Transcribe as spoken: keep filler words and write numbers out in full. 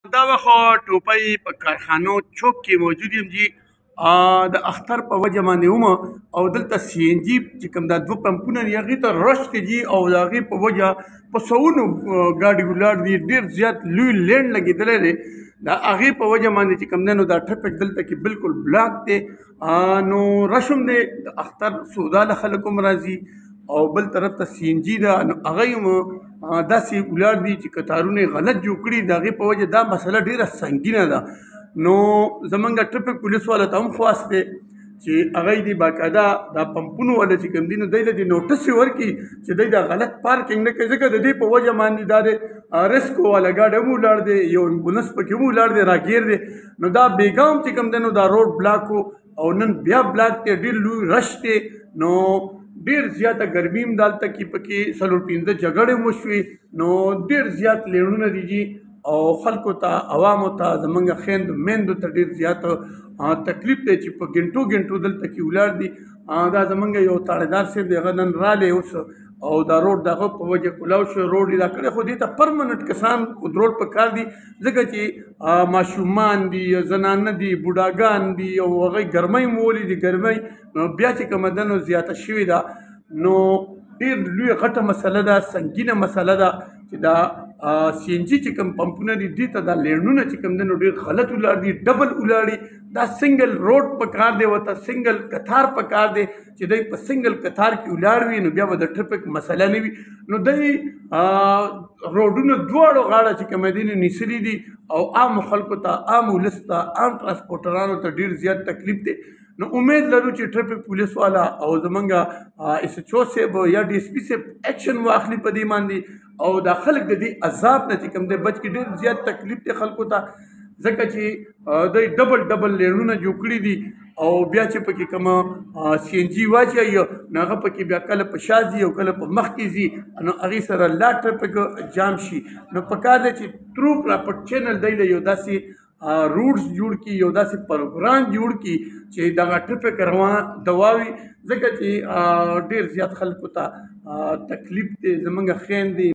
دا وخت ټوپۍ په کارخانو چوک کې موجود یم جي د اختر په وجه باندې وم او دلته سی ان جي چې کوم دا دوه پمپونه دي هغې ته رش دی جي او د هغې په وجه په سوونو ګاډي ولاړ دي، ډېر زیات لوی لینډ لګېدلی دی. د هغې په وجه باندې چې کوم دی نو دا ټرافیک دلته کې بالکل بلاک دی، نو رش هم دی، د اختر سوداله خلک هم راځي او بل طرف ته سی ان جي ده نو هغه هم داسې ولاړ دي چې کتارونه یې غلط جوړ کړي، د هغې په وجه دا مسله ډېره سنګینه ده. نو زمونږ ټرافیک پولیس والا ته هم خواست دی چې هغوی دې باقاعده دا پمپونو والا چې کوم دي نو دی له دې نوټس یې ورکړي چې دی دا غلط پارکینګ نه کوي، ځکه د دې په وجه باندې دا د ریسکو والا ګاډی هم ولاړ دی، یو امبولنس پکې هم ولاړ دی راګیر دی، نو دا بېګا هم چې کوم دی نو دا روډ بلاک و او نن بیا بلاک دی، ډېر لوی رش دی. نو ډېر زیاته ګرمي هم دلته کې پکې څلور پنځه جګړې هم وشوې، نو ډېر زیات لیڼونه دي جي او خلکو ته عوامو ته زمونږ خویندو میندو ته ډېر زیات تکلیف دی چې په ګنټو ګنټو دلته کې ولاړ دي. دا زمونږ یو تاړهدار صاحب دی، هغه نن رالی اوس او دا روډ د هغه په وجه کولاو شو، روډ یې دا کړی، خو دې ته پرمنټ کسان ودرول پکار دي ځکه چې ماشومان دي، زنانه دي، بوډاګان دي او هغوی ګرمۍ مولي دي، ګرمۍ بیا چې کومه ده نو زیاته شوې ده. نو ډېر لوی غټه مسله ده، سنګینه مسله ده چې دا سی ان جي چې کوم پمپونه دي دې ته دا لیڼونه چې کوم دی نو ډېر غلط ولاړ دي، ډبل ولاړ دي. دا سنګل روډ پکار دی، ورته سنګل کتار پکار دی چې دی په سنګل کتار کې ولاړ وي نو بیا به د ټرافیک مسله نه وي. نو دی روډونه دواړو غاړه چې کوم دي نو نیسلي دي او عامو خلکو ته، عام ولس ته، عام ټرانسپورټرانو ته ډېر زیات تکلیف دی. نو امید لرو چې ټرافیک پولیس والا او زمونږ ایس ایچ او صاحب یا ډي ایس پي صاحب ایکشن واخلي په دې باندې او دا خلک د دې عذاب نه چې کوم دی بچ کړي. ډېر زیات تکلیف دی خلکو ته ځکه چې دوی ډبل ډبل لیڼونه جوړ کړي دي او بیا چې پکې کومه سی ان جي واچوي نو هغه پکې بیا کله په شا ځي او کله په مخکې ځي نو هغې سره لا ټرافیک جام شي. نو پکار دی چې ترو پراپر چینل دی له یو داسې روټس جوړ کړي، یو داسې پروګرام جوړ کړي چې دغه ټرافیک روان دواوي، ځکه چې ډېر زیات خلکو ته تکلیف دی. زمونږ خویندې